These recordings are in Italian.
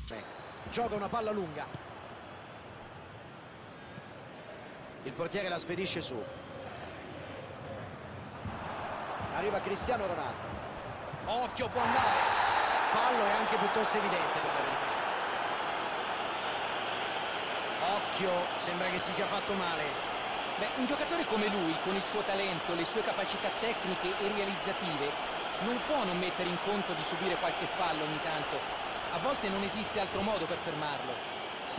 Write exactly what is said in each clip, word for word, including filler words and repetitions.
Gioca una palla lunga. Il portiere la spedisce su. Arriva Cristiano Ronaldo. Occhio, può andare. Fallo è anche piuttosto evidente, per la verità. Occhio, sembra che si sia fatto male. Beh, un giocatore come lui, con il suo talento, le sue capacità tecniche e realizzative, non può non mettere in conto di subire qualche fallo ogni tanto. A volte non esiste altro modo per fermarlo.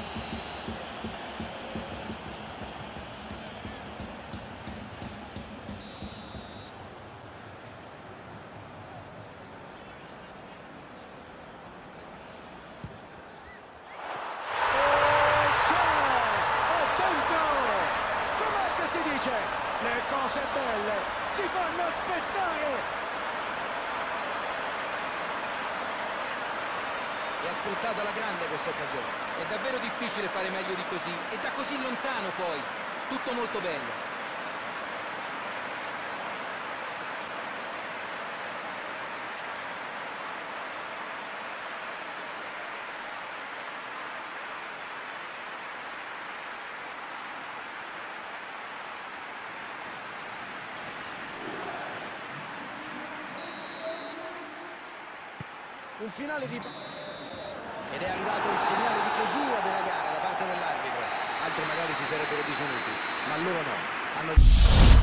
Le cose belle si fanno aspettare. E ha sfruttato alla grande questa occasione. È davvero difficile fare meglio di così, e da così lontano poi. Tutto molto bello. Un finale di... Ed è arrivato il segnale di chiusura della gara da parte dell'arbitro. Altri magari si sarebbero disuniti, ma loro no. Hanno...